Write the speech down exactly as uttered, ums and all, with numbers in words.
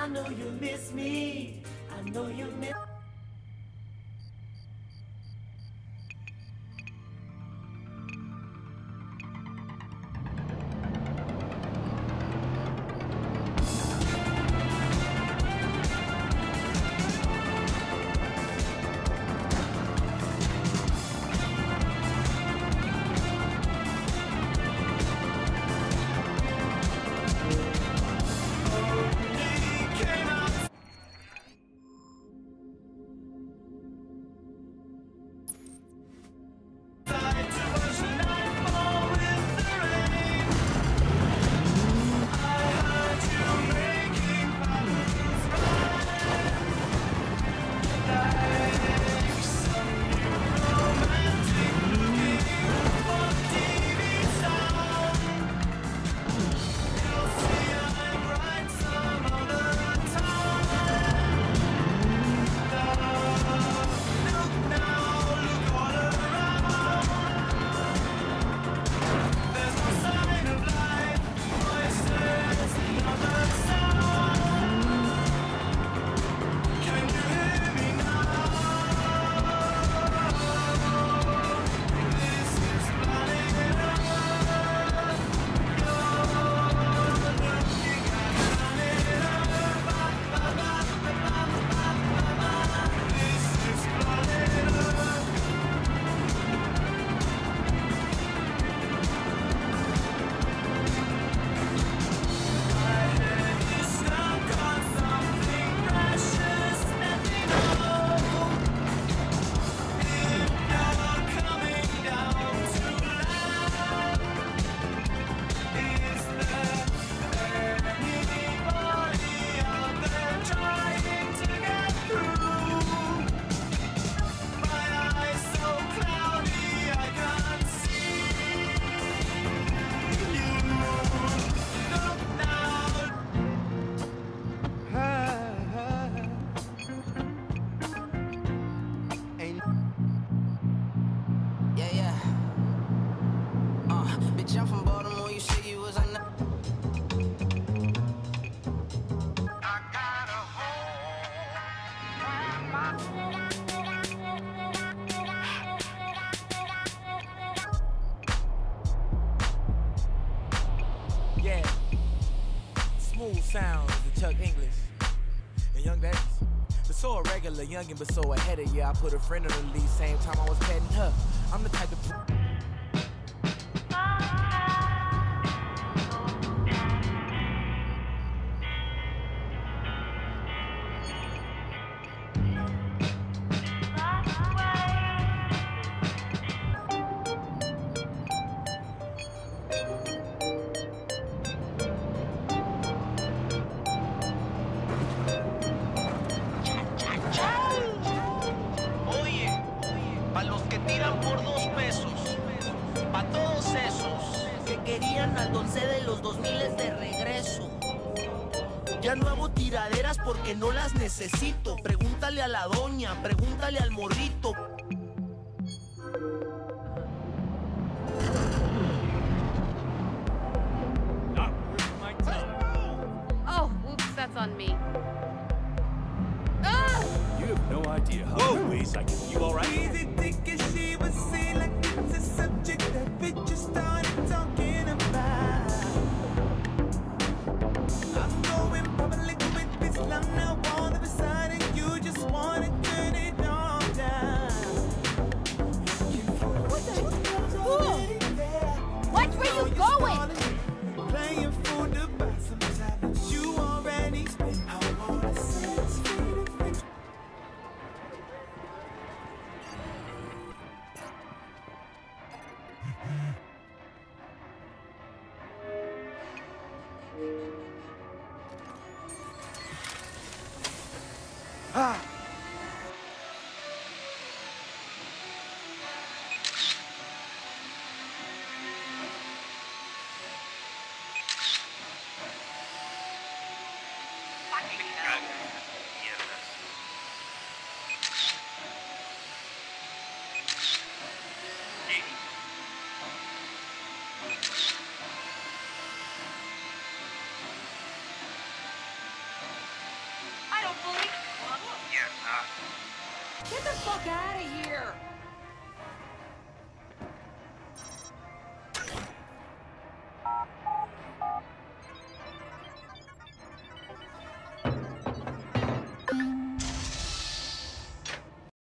I know you miss me. I know you miss. Sounds of Chuck English and Young Babies. But so a regular youngin', but so ahead of ya. I put a friend on the lead, same time I was petting her. I'm the type of. Al Doncé de los dos miles de regreso. Ya no hago tiraderas porque no las necesito. Pregúntale a la doña, pregúntale al morrito. Oh, oops, that's on me. Ah! You have no idea how many ways I can. You all right? Easy thinking she would say like it's a subject that we just started talking about. I'm going public with this love now all of a sudden you just wanna turn it all down. the fuck out of here!